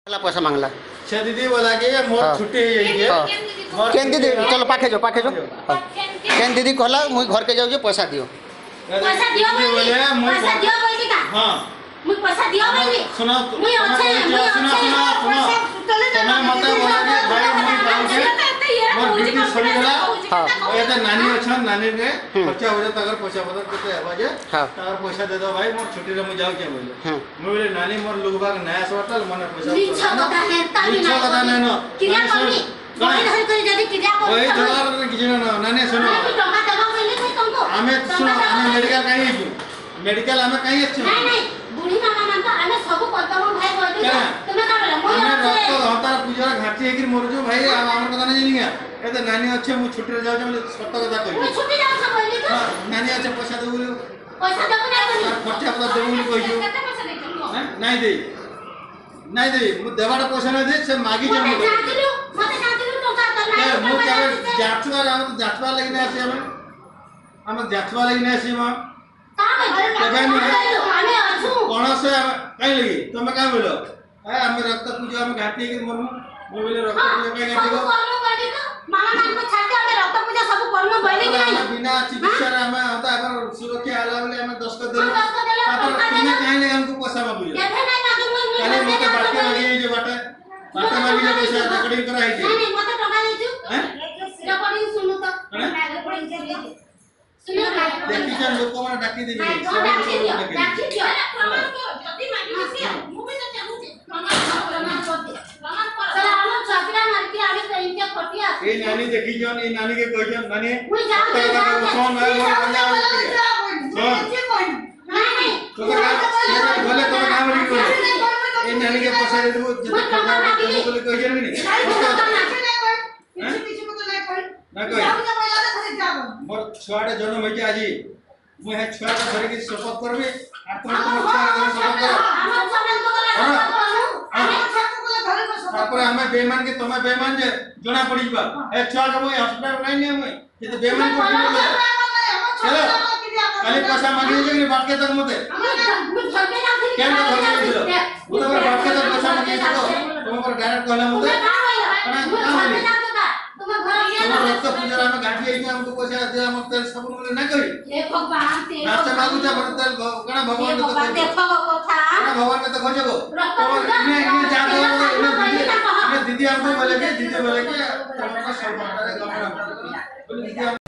पैसा मांगला से दीदी बोला कि मोर छुट्टी है केन दीदी चलो पाखे जो केन दीदी कहला मुई घर के जाऊ पैसा दियो पैसा दियो बोली पैसा दियो बोली का हां मुई पैसा दियो बोली सुनो मुई अच्छे तुम्हें मत बोला कि भाई मुई गांव से मोर ड्यूटी छोड़ी गला हां ए त नानी अच्छा नानी के खर्चा हो जाता अगर पैसा बदल केते आवाज तार पैसा दे दो भाई मोर छुट्टी रे मु जाऊ के बोले बोले नानी मोर लोगबाग नया सवटल मने पैसा नीचा कथा है तानी नीचा कथा नहीं न क्रिया करनी कोई धर कर जदी क्रिया कर ओए जवार किछ न नानी सुनो टका देबो बोले कोई तुमको हमें सुनो हमें मेडिकल कहीं छु मेडिकल हमें कहीं छु नहीं बुढ़ी मामा नाम तो हमें सब करतम भाई बोल दे तुम्हें का बोला मोर रक्त हतार पूजा घाटी हेकिर मोर जो भाई हमर कथा नहीं जानिया ए त नानी अच्छे मु छुट्टी रे जाऊ बोले सत्य कथा कहि मुई छुट्टी जाऊ सब बोली तो नानी अच्छे पैसा दे बोले पैसा देबो ना बोली खर्चा पता दे बोले कहि केते पैसा दे तुमको नहीं दे मु देवाडा पैसा न दे से मागी जे मते जानतिलु टका तो ए मु नहीं के जाचवा लगी ना आसी हम जाचवा लगी ना आसी हम का भाई हमें अछु कोन से कहीं लगी तुम का बोलो ए हम रक्त पूजा हम घाटी के मरमु मु बोले रक्त पूजा के घाटी को करनो कर तो मामा नाम को छाड़ के हमें रक्त पूजा सब करनो बोले कि नहीं बिना चिकित्सा रे हम होता अगर सुरक्षा आला बोले हम 10 कर देलो तुम्हें कहीं लगे हमको पैसा मांगो देखे नहीं ना तुम खाली मते बाटे मांगी जे बाटे मांगी जे पैसा रिकॉर्डिंग करा है नहीं मते टका देछु रिकॉर्डिंग सुनु तो रिकॉर्डिंग से सुनो देखि जन लोक माने डाकी देबी डाकी दियो प्रमाण को जदी मांगी से मु भी तो चाहू छे प्रमाण कर दे प्रमाण कर चला हम चाकरा मार के आगे तो इनके खटिया ए नानी देखि जन ए नानी के कहि जन नानी मुई जाऊ सोन है नहीं तो का बोले तो का बोली बोले ए नानी के पैसा दे देबो जदी खर्चा बोले कहि जन नहीं ना कहि मोर छुआटे जन्म होई आजी मु हे छुआटे धरि के शपथ करबे आ तुम शपथ करो तापर हमें बेईमान के तुम्हें बेईमान जे जना पड़ी बा ए छुआ के मोय हॉस्पिटल नहीं नहीं मोय ये तो बेईमान को चलो खाली पैसा मांगी जे बात के तक मते क्या ना धर के दिलो वो तो बात के तक पैसा मांगी तो तुम पर डायरेक्ट कहला मते रक्त पूजा में गाठी आई हमको पैसा दे हम तेल सब बोले ना कही ए भगवान ते नाच मागु जा तेल कणा भगवान तो देखो कथा कणा भगवान के तो खोजबो इने जा दीदी हमको बोले के दीदी बोले के सब बात रे गमन बोले दीदी